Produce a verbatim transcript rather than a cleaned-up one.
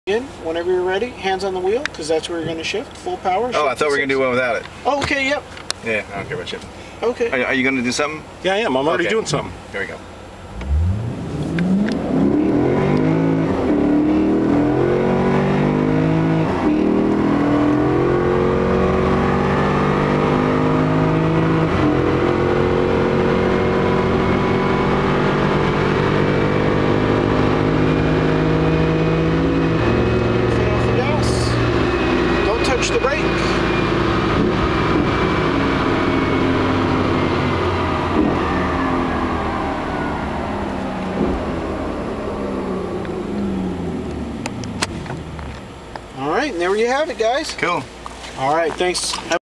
In whenever you're ready, hands on the wheel, because that's where you're going to shift. Full power. Oh, I thought we were going to do one without it. Oh, okay, yep. Yeah, I don't care about shifting. Okay. Are, are you going to do something? Yeah, I am. I'm already Okay. doing something. Here we go. Foot off the gas. Don't touch the brake. All right, and there you have it, guys. Cool. All right, thanks. Have